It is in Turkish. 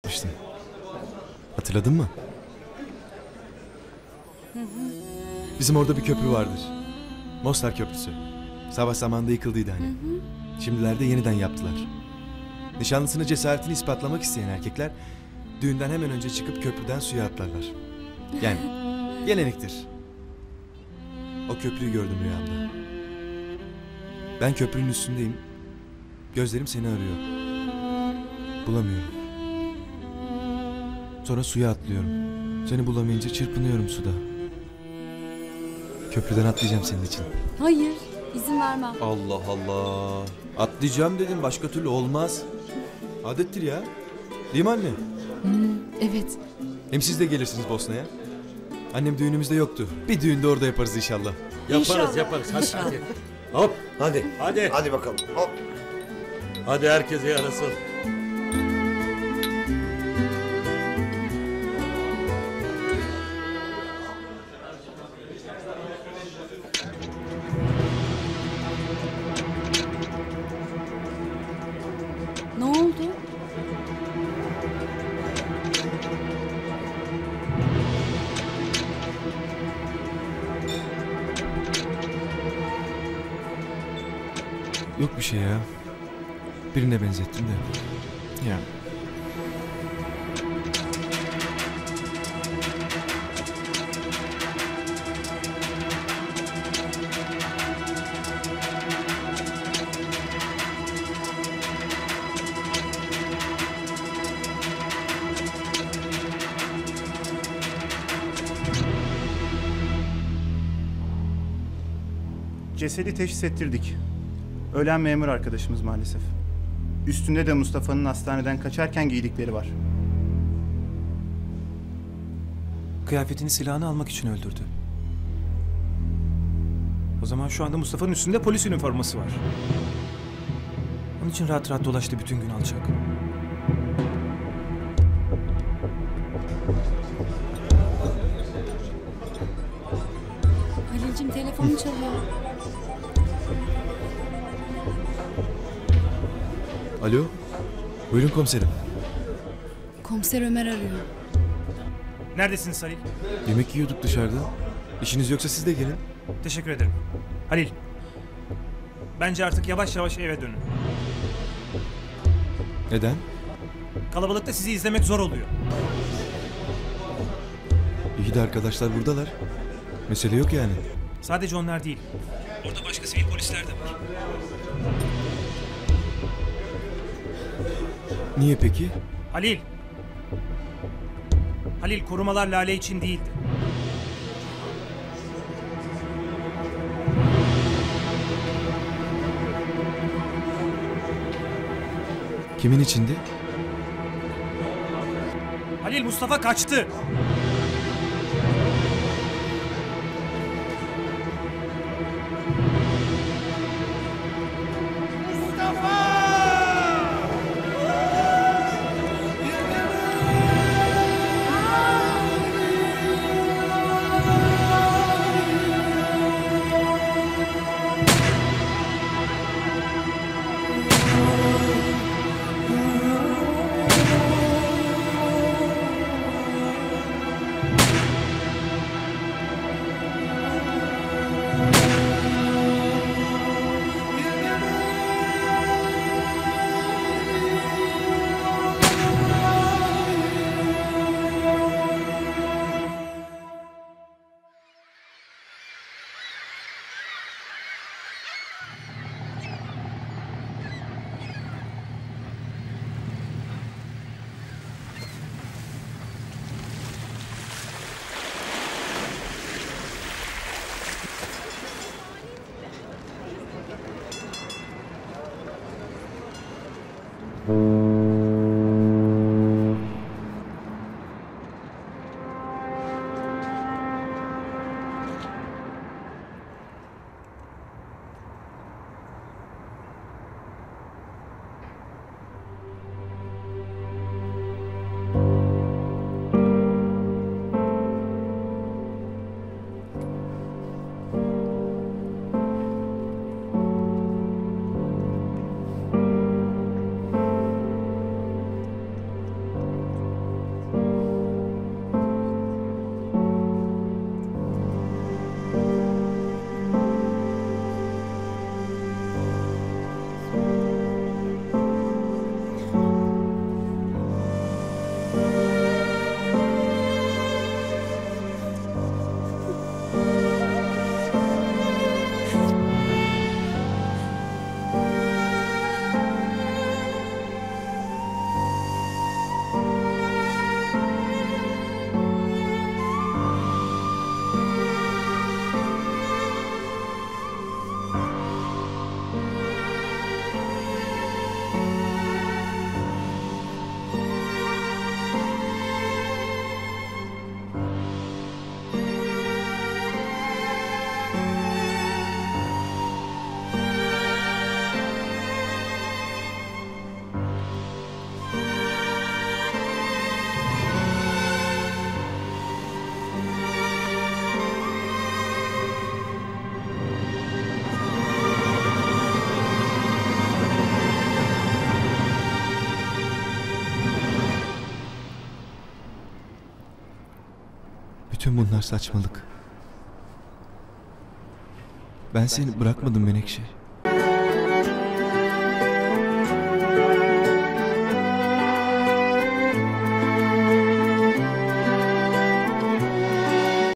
gitmiştim. Hatırladın mı? Bizim orada bir köprü vardır. Mostar Köprüsü. Savaş zamanında yıkıldıydı hani. Şimdilerde yeniden yaptılar. Nişanlısını cesaretini ispatlamak isteyen erkekler düğünden hemen önce çıkıp köprüden suya atlarlar. Yani gelenektir. O köprüyü gördüm rüyamda. Ben köprünün üstündeyim. Gözlerim seni arıyor. Bulamıyorum. Sonra suya atlıyorum. Seni bulamayınca çırpınıyorum suda. Köprüden atlayacağım senin için. Hayır, izin vermem. Allah Allah. Atlayacağım dedim, başka türlü olmaz. Adettir ya. Değil mi anne? Evet. Hem siz de gelirsiniz Bosna'ya. Annem düğünümüzde yoktu. Bir düğünde orada yaparız inşallah. Yaparız. Hadi. Hop. Hadi. Hadi. Hadi bakalım. Hop. Hadi herkese yarasın. Ne oldu? Yok bir şey ya. Birine benzettim de. Ya. Cesedi teşhis ettirdik. Ölen memur arkadaşımız maalesef. Üstünde de Mustafa'nın hastaneden kaçarken giydikleri var. Kıyafetini, silahını almak için öldürdü. O zaman şu anda Mustafa'nın üstünde polis üniforması var. Onun için rahat rahat dolaştı bütün gün alçak. Halil'cim telefonu çalıyor. Alo. Buyurun komiserim. Komiser Ömer arıyor. Neredesiniz Halil? Yemek yiyorduk dışarıda. İşiniz yoksa siz de gelin. Teşekkür ederim. Halil. Bence artık yavaş yavaş eve dönün. Neden? Kalabalıkta sizi izlemek zor oluyor. İyi de arkadaşlar buradalar. Mesele yok yani. Sadece onlar değil. Orada başka sivil polisler de var. Niye peki? Halil. Halil, korumalar Lale için değildi. Kimin içindi? Halil, Mustafa kaçtı. Bütün bunlar saçmalık. Ben seni bırakmadım Menekşe.